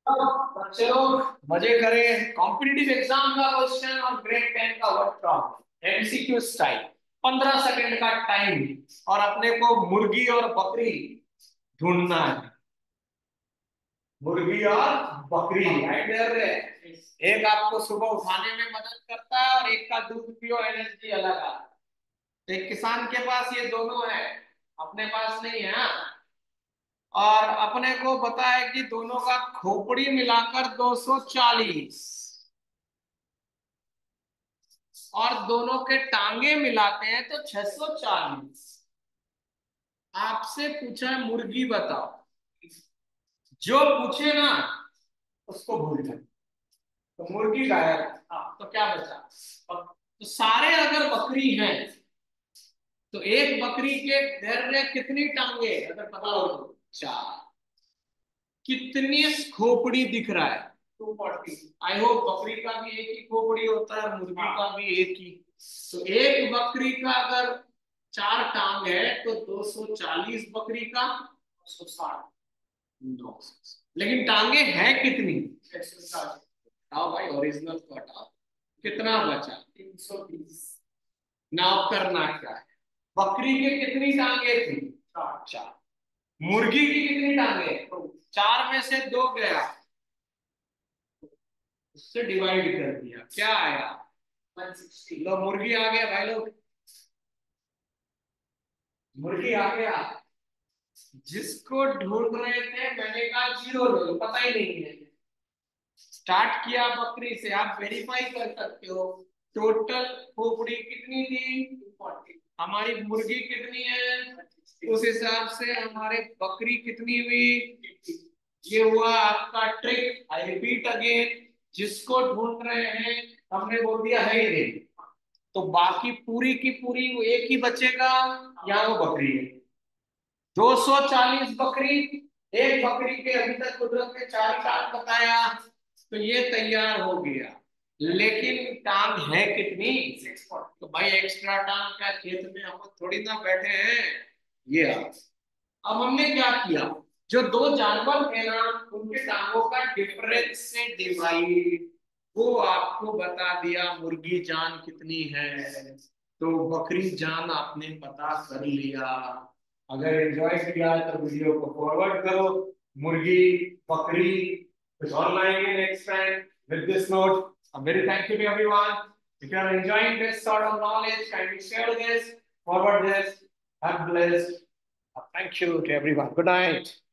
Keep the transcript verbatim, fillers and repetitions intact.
बच्चे लोग मजे करें। कॉम्पिटिटिव एग्जाम का क्वेश्चन और ग्रेड टेन का वर्क फ्रॉम एमसीक्यू स्टाइल। पंद्रह सेकंड का टाइम और अपने को मुर्गी और बकरी ढूंढना है। मुर्गी और बकरी राइट देयर है। एक आपको सुबह उठाने में मदद करता है और एक का दूध पियो एनर्जी अलग आता है। एक किसान के पास ये दोनों है, अपने पास नहीं है। हाँ? और अपने को पता है कि दोनों का खोपड़ी मिलाकर दो सौ चालीस और दोनों के टांगे मिलाते हैं तो छह सौ चालीस। आपसे पूछा है मुर्गी बताओ, जो पूछे ना उसको भूल जाए। तो मुर्गी गायब। हाँ, तो क्या बचा? तो सारे अगर बकरी हैं तो एक बकरी के घर में कितनी टांगे अगर पता हो तो चार। कितनी खोपड़ी दिख रहा है? To forty. आई होप बकरी का भी एक ही खोपड़ी होता है, मुर्गी का भी एक ही। तो एक बकरी का अगर चार टांग है तो दो सौ चालीस बकरी का दो सौ साठ। नौ लेकिन टांगे हैं कितनी? एक सौ साठ। बताओ भाई, ओरिजिनल को हटाओ, कितना बचा? तीन सौ बीस। नाव करना क्या है? बकरी के कितनी टांगे थी? चार। चार। मुर्गी की कितनी टांगे? चार में से दो गया, उससे डिवाइड कर दिया, क्या आया? One sixty. लो मुर्गी आ गया भाई लोग, मुर्गी आ गया। जिसको ढूंढ रहे थे मैंने कहा जीरो लो, पता ही नहीं है। स्टार्ट किया बकरी से, आप वेरीफाई कर सकते हो। टोटल खोपड़ी कितनी थी? Two forty. हमारी मुर्गी कितनी है उस हिसाब से हमारे बकरी कितनी हुई? ये हुआ आपका ट्रिक। आई रिपीट अगेन, जिसको ढूंढ रहे हैं हमने बोल दिया है ही नहीं, तो बाकी पूरी की पूरी वो एक ही बचेगा या वो बकरी है। दो सौ चालीस बकरी, एक बकरी के अभी तक कुदरत ने चार टांग बताया, तो ये तैयार हो गया। लेकिन टांग है कितनी? तो भाई एक्स्ट्रा टांग का खेत में हम थोड़ी ना बैठे हैं। ये आ। अब हमने क्या किया, जो दो जानवर थे ना उनके टांगों का डिफरेंस से डिवाइड, वो आपको बता दिया मुर्गी जान कितनी है। तो बकरी जान आपने पता कर लिया। अगर एंजॉय किया तो वीडियो को फॉरवर्ड करो। मुर्गी, बकरी, कुछ और लाएंगे next time with this note. A very thank you to everyone. If you are enjoying this sort of knowledge, kindly share this, forward this. Have blessed. Thank you to everyone. Good night.